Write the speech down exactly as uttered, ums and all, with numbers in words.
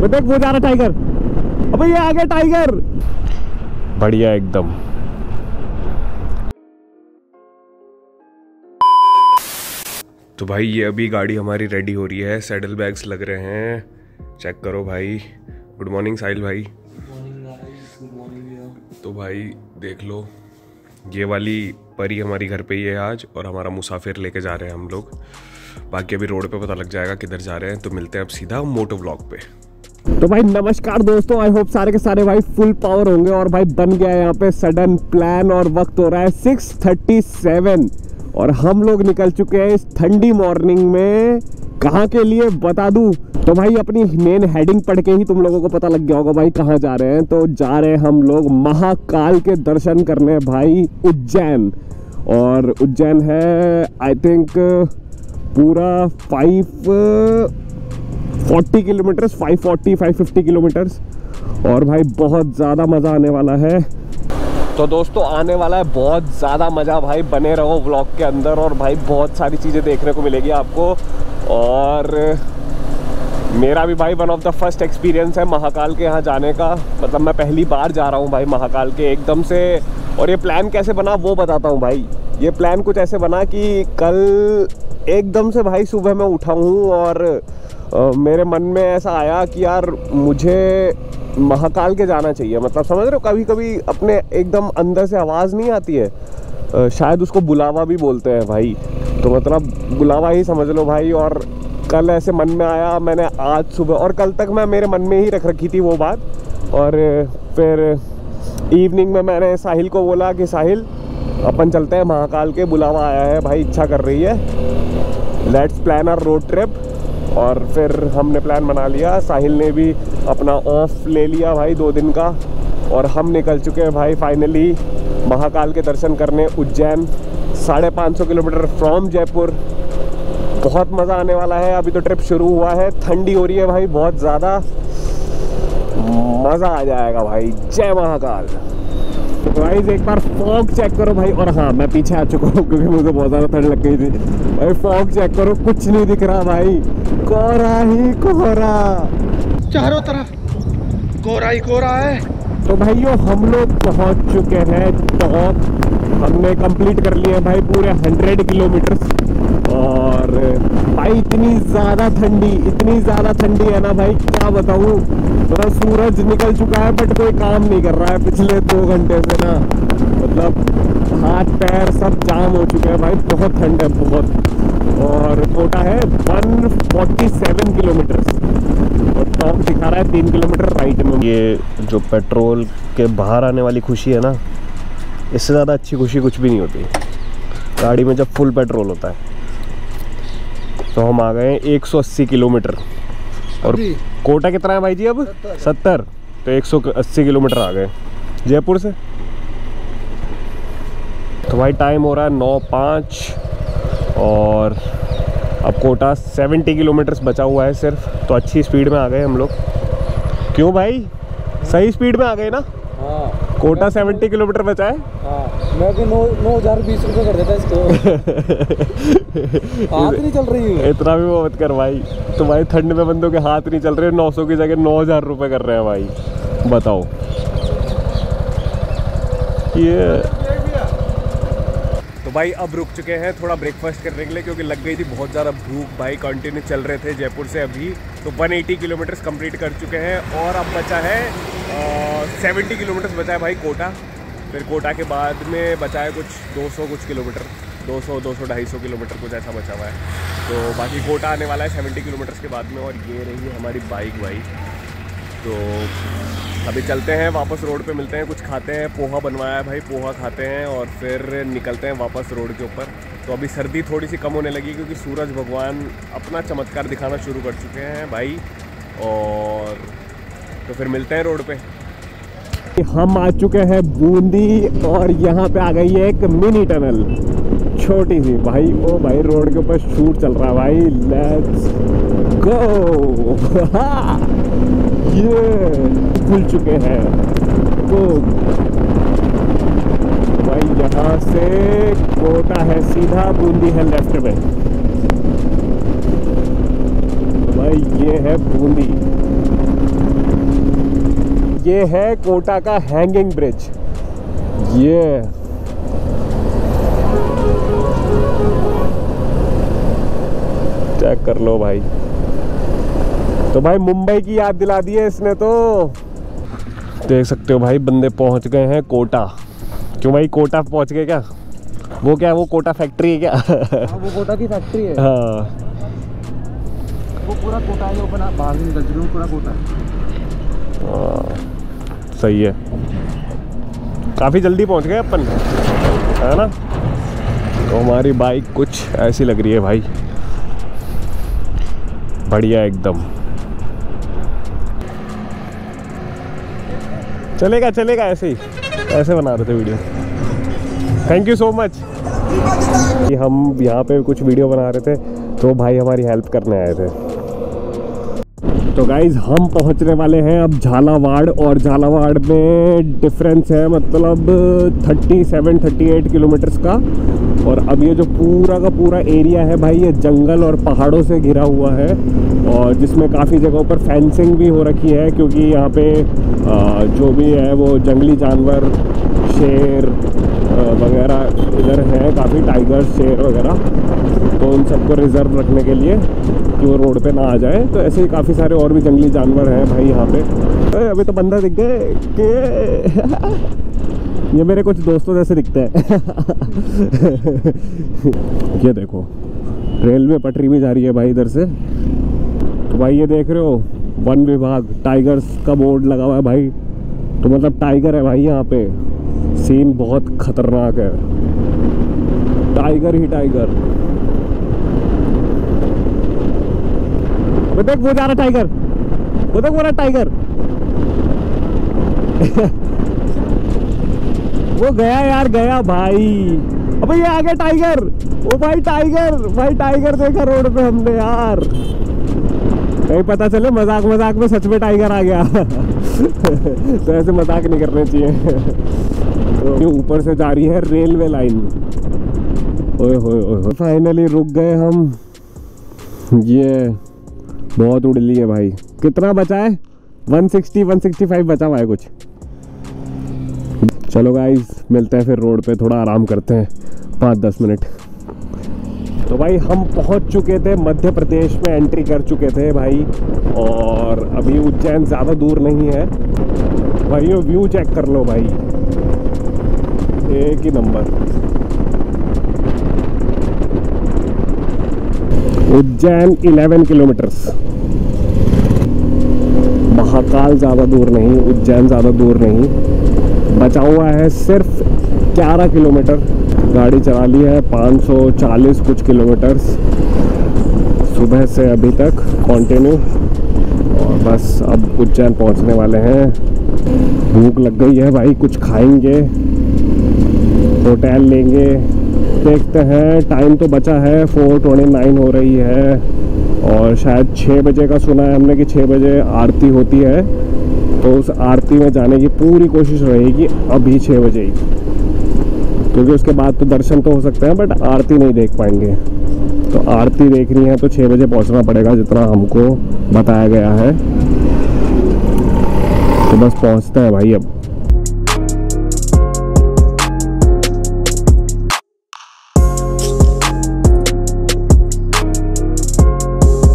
वो देख वो जा रहा टाइगर। अबे ये आ गया टाइगर, बढ़िया एकदम। तो भाई ये अभी गाड़ी हमारी रेडी हो रही है, सैडल बैग्स लग रहे हैं, चेक करो भाई। गुड मॉर्निंग साहिल भाई। Good morning. तो भाई देख लो, ये वाली परी हमारी घर पे ही है आज, और हमारा मुसाफिर लेके जा रहे हैं हम लोग। बाकी अभी रोड पे पता लग जाएगा किधर जा रहे हैं। तो मिलते हैं अब सीधा मोटो व्लॉग पे। तो भाई नमस्कार दोस्तों, आई होप सारे के सारे भाई फुल पावर होंगे। और भाई बन गया यहाँ पे सडन प्लान, और वक्त हो रहा है सिक्स थर्टी सेवन, और हम लोग निकल चुके हैं इस ठंडी मॉर्निंग में। कहाँ के लिए बता दूं? तो भाई अपनी मेन हेडिंग पढ़ के ही तुम लोगों को पता लग गया होगा भाई कहाँ जा रहे हैं। तो जा रहे हैं हम लोग महाकाल के दर्शन करने भाई, उज्जैन। और उज्जैन है आई थिंक पूरा five forty kilometres, five forty five fifty kilometres. और भाई बहुत ज़्यादा मज़ा आने वाला है। तो दोस्तों आने वाला है बहुत ज़्यादा मज़ा भाई, बने रहो व्लॉग के अंदर। और भाई बहुत सारी चीज़ें देखने को मिलेगी आपको। और मेरा भी भाई one of the first experience है महाकाल के यहाँ जाने का। मतलब मैं पहली बार जा रहा हूँ भाई महाकाल के एकदम से। और ये प्लान कैसे बना वो बताता हूँ भाई। ये प्लान कुछ ऐसे बना कि कल एकदम से भाई सुबह मैं उठा हूँ, और Uh, मेरे मन में ऐसा आया कि यार मुझे महाकाल के जाना चाहिए। मतलब समझ रहे हो, कभी कभी अपने एकदम अंदर से आवाज़ नहीं आती है, uh, शायद उसको बुलावा भी बोलते हैं भाई। तो मतलब बुलावा ही समझ लो भाई। और कल ऐसे मन में आया, मैंने आज सुबह, और कल तक मैं मेरे मन में ही रख रखी थी वो बात। और फिर इवनिंग में मैंने साहिल को बोला कि साहिल अपन चलते हैं महाकाल के, बुलावा आया है भाई, इच्छा कर रही है, let's plan our road trip. और फिर हमने प्लान बना लिया, साहिल ने भी अपना ऑफ ले लिया भाई दो दिन का। और हम निकल चुके हैं भाई फाइनली महाकाल के दर्शन करने उज्जैन, साढ़े पाँच सौ किलोमीटर फ्रॉम जयपुर। बहुत मज़ा आने वाला है। अभी तो ट्रिप शुरू हुआ है, ठंडी हो रही है भाई बहुत ज़्यादा, मज़ा आ जाएगा भाई। जय महाकाल। तो भाई एक बार फॉग चेक करो भाई। और हाँ मैं पीछे आ चुका हूँ क्योंकि मुझे बहुत ज़्यादा ठंड लग गई थी भाई। फॉग चेक करो, कुछ नहीं दिख रहा भाई, कोहरा ही कोहरा, चारों तरफ कोहरा ही कोहरा है। तो भाइयों हम लोग पहुँच चुके हैं टॉप। हमने कंप्लीट कर लिए भाई पूरे हंड्रेड किलोमीटर। और भाई इतनी ज़्यादा ठंडी, इतनी ज़्यादा ठंडी है ना भाई, क्या बताऊँ। थोड़ा सूरज निकल चुका है बट कोई काम नहीं कर रहा है पिछले दो घंटे से ना। मतलब हाथ पैर सब जाम हो चुके हैं भाई, बहुत ठंड है बहुत। और कोटा है वन फोर्टी सेवन किलोमीटर, और टॉप दिखा रहा है तीन किलोमीटर राइट में। ये जो पेट्रोल के बाहर आने वाली खुशी है ना, इससे ज़्यादा अच्छी खुशी कुछ भी नहीं होती गाड़ी में जब फुल पेट्रोल होता है। तो हम आ गए एक सौ अस्सी किलोमीटर। और कोटा कितना है भाई जी अब? सत्तर। तो एक सौ अस्सी किलोमीटर आ गए जयपुर से। तो भाई टाइम हो रहा है नौ पाँच, और अब कोटा सत्तर किलोमीटर बचा हुआ है सिर्फ। तो अच्छी स्पीड में आ गए हम लोग। क्यों भाई, सही स्पीड में आ गए ना? हाँ, कोटा सत्तर किलोमीटर बचा है। हाँ, मैं भी नौ नौ हज़ार बीस रुपये कर देता इसको। हाथ नहीं चल रही है। इतना भी वो मत कर भाई। तो भाई ठंड में बंदों के हाथ नहीं चल रहे, नौ सौ की जगह नौ हज़ार रुपये कर रहे हैं भाई, बताओ ये। तो भाई अब रुक चुके हैं थोड़ा ब्रेकफास्ट करने के लिए, क्योंकि लग गई थी बहुत ज़्यादा भूख भाई। कंटिन्यू चल रहे थे जयपुर से अभी। तो एक सौ अस्सी किलोमीटर्स कंप्लीट कर चुके हैं, और अब बचा है सत्तर किलोमीटर्स बचा है भाई कोटा। फिर कोटा के बाद में बचा है कुछ दो सौ कुछ किलोमीटर, दो सौ दो सौ ढाई सौ किलोमीटर कुछ ऐसा बचा हुआ है। तो बाकी कोटा आने वाला है सत्तर किलोमीटर्स के बाद में। और ये रही है हमारी बाइक भाई। तो अभी चलते हैं वापस रोड पे, मिलते हैं, कुछ खाते हैं। पोहा बनवाया है भाई, पोहा खाते हैं और फिर निकलते हैं वापस रोड के ऊपर। तो अभी सर्दी थोड़ी सी कम होने लगी क्योंकि सूरज भगवान अपना चमत्कार दिखाना शुरू कर चुके हैं भाई। और तो फिर मिलते हैं रोड पे। हम आ चुके हैं बूंदी, और यहाँ पे आ गई है एक मिनी टनल छोटी सी भाई। ओ भाई रोड के ऊपर शूट चल रहा है भाई, लेट्स गो। ये खुल चुके हैं तो भाई, यहाँ से कोटा है सीधा, बूंदी है लेफ्ट में। तो भाई ये है बूंदी। ये है कोटा का हैंगिंग ब्रिज। ये चेक कर लो भाई। तो भाई मुंबई की याद दिला दी है इसने। तो देख सकते हो भाई बंदे पहुंच गए हैं कोटा। क्यों भाई कोटा पहुंच गए क्या? वो क्या वो कोटा फैक्ट्री है क्या? हाँ, वो कोटा की फैक्ट्री है। हाँ वो पूरा कोटा है जो बना बाहर से निकल चुके हैं, पूरा कोटा है। हाँ, सही है। काफ़ी जल्दी पहुंच गए अपन, है ना? तो हमारी बाइक कुछ ऐसी लग रही है भाई, बढ़िया एकदम। चलेगा चलेगा ऐसे ही, ऐसे बना रहे थे video. Thank you so much. हम यहाँ पे कुछ वीडियो बना रहे थे तो भाई हमारी हेल्प करने आए थे। तो गाइज हम पहुँचने वाले हैं अब झालावाड़, और झालावाड़ में डिफरेंस है मतलब सैंतीस अड़तीस किलोमीटर्स का। और अब ये जो पूरा का पूरा एरिया है भाई, ये जंगल और पहाड़ों से घिरा हुआ है, और जिसमें काफ़ी जगहों पर फेंसिंग भी हो रखी है, क्योंकि यहाँ पे जो भी है वो जंगली जानवर, शेर वगैरह इधर हैं, काफ़ी टाइगर, शेर वगैरह, तो उन सबको रिजर्व रखने के लिए कि वो रोड पे ना आ जाए। तो ऐसे ही काफ़ी सारे और भी जंगली जानवर हैं भाई यहाँ पे। अभी तो बंदा दिख गए कि ये मेरे कुछ दोस्तों जैसे दिखते हैं। ये देखो रेलवे पटरी भी जा रही है भाई इधर से। तो भाई ये देख रहे हो वन विभाग टाइगर्स का बोर्ड लगा हुआ है भाई, तो मतलब टाइगर है भाई यहाँ पे। सीन बहुत खतरनाक है, टाइगर ही टाइगर। वो देख वो जा रहा टाइगर, वो देख वो रहा टाइगर। वो गया यार, गया भाई। अबे ये आ गया टाइगर। ओ भाई टाइगर, भाई टाइगर देखा रोड पे हमने यार। कहीं पता चले मजाक मजाक में सच में टाइगर आ गया। तो ऐसे मजाक नहीं करने चाहिए। तो ये ऊपर से जा रही है रेलवे लाइन। ओए होए ओए, फाइनली रुक गए हम। ये बहुत उड़ ली है भाई। कितना बचा है? एक सौ साठ, एक सौ पैंसठ बचा हुआ है कुछ। चलो गाइस मिलते हैं फिर रोड पे, थोड़ा आराम करते हैं पाँच दस मिनट। तो भाई हम पहुंच चुके थे मध्य प्रदेश में, एंट्री कर चुके थे भाई, और अभी उज्जैन ज़्यादा दूर नहीं है भाई। ये व्यू चेक कर लो भाई, एक ही नंबर। उज्जैन ग्यारह किलोमीटर्स, महाकाल ज़्यादा दूर नहीं, उज्जैन ज़्यादा दूर नहीं, बचा हुआ है सिर्फ ग्यारह किलोमीटर। गाड़ी चला ली है पाँच सौ चालीस कुछ किलोमीटर्स सुबह से अभी तक कंटिन्यू, और बस अब उज्जैन पहुंचने वाले हैं। भूख लग गई है भाई, कुछ खाएंगे, होटल लेंगे, देखते हैं। टाइम तो बचा है, फोर ट्वेंटी नाइन हो रही है, और शायद छः बजे का सुना है हमने कि छः बजे आरती होती है। तो उस आरती में जाने की पूरी कोशिश रहेगी अभी छः बजे ही, क्योंकि उसके बाद तो दर्शन तो हो सकते हैं बट आरती नहीं देख पाएंगे। तो आरती देखनी है तो छः बजे पहुंचना पड़ेगा जितना हमको बताया गया है। तो बस पहुंचते हैं भाई अब।